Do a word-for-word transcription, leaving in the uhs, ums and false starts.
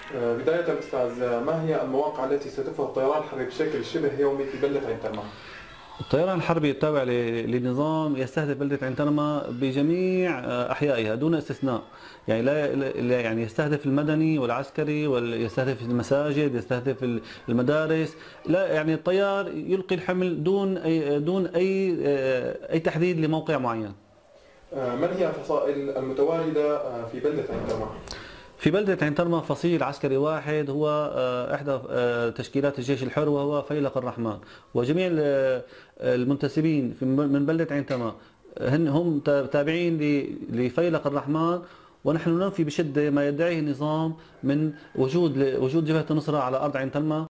آه، بداية أستاذ، ما هي المواقع التي ستفرض الطيران الحربي بشكل شبه يومي في بلدة عين ترمى؟ الطيران الحربي التابع ل- لنظام يستهدف بلدة عين ترمى بجميع آه، أحيائها دون استثناء. يعني لا لا- يعني يستهدف المدني والعسكري، ويستهدف المساجد، يستهدف ال- المدارس. لا يعني الطيار يلقي الحمل دون أي دون أي آه، أي تحديد لموقع معين. آه، من هي الفصائل المتواجدة آه، في بلدة عين ترمى؟ في بلدة عين ترمى فصيل عسكري واحد هو آه، إحدى آه، تشكيلات الجيش الحر، وهو فيلق الرحمن. وجميع ال- المنتسبين في- من بلدة عين ترمى هن هم تابعين ل- لفيلق الرحمن. ونحن ننفي بشدة ما يدعيه النظام من وجود وجود جبهة النصرة على أرض عين ترمى.